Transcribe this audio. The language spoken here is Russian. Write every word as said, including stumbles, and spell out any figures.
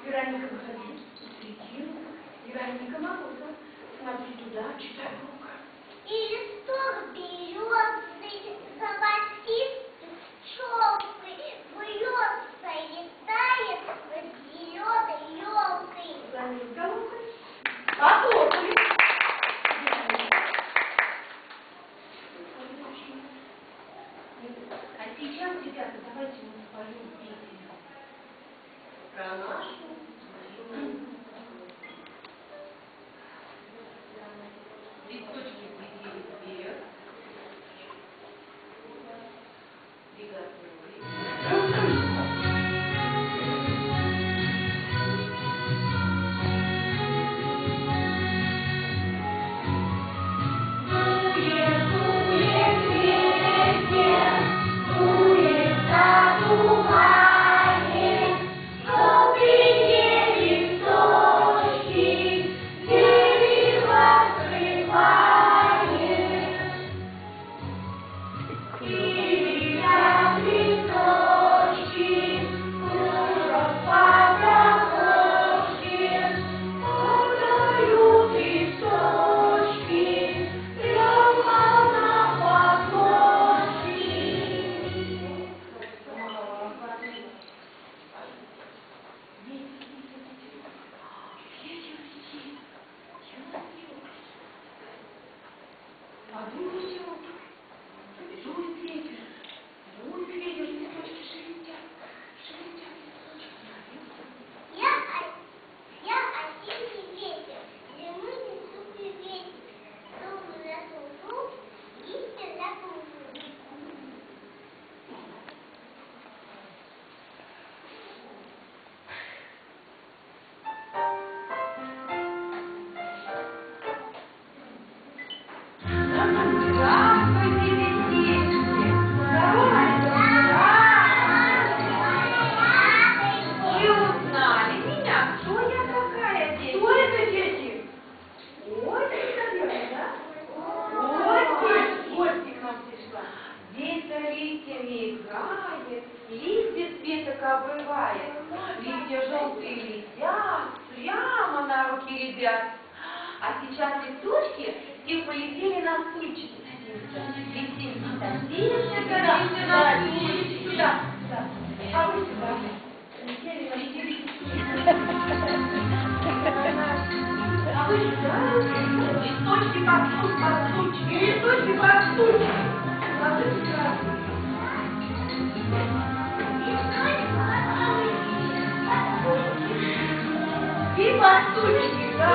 Вероника, выходи, светила. Вероника Морозова, смотри туда, читай громко. И листок березы, золотистый, челкой, вьется и тает под зеленой елкой. Занялись головкой. Потопали. А сейчас, ребята, давайте мы споем песню про нашу Марину. Листочки взлетели вверх. Листья желтые летят, прямо на руки ребят. А сейчас листочки все полетели на стульчики. Летим, садимся, садимся на стульчики. Сюда, сюда. А вы сюда. Летели, полетели. А вы сюда. Листочки под стульчики, под стульчики. Листочки под стульчики. Ложитесь сразу. И под стульчики.